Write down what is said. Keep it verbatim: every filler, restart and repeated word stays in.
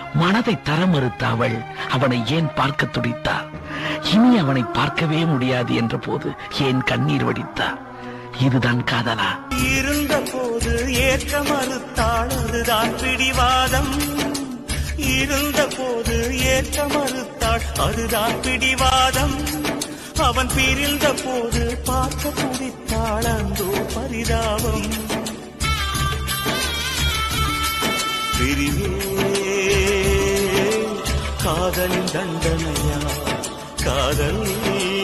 மனதை தர மறுத்த அவள் அவனை ஏன் பார்க்க துடித்தார்? இனி அவனை பார்க்கவே முடியாது என்ற போது ஏன் கண்ணீர் வடித்தார்? இதுதான் காதலா? இருந்த போது ஏற்க மறுத்தாள், அதுதான் பிடிவாதம். இருந்த போது ஏற்க மறுத்தாள், அதுதான் பிடிவாதம். அவன் பிரிந்த போது பார்க்க துடித்தாள், அந்தோ பரிதாபம். பிரிவே காதலின் தண்டனையா, காதல்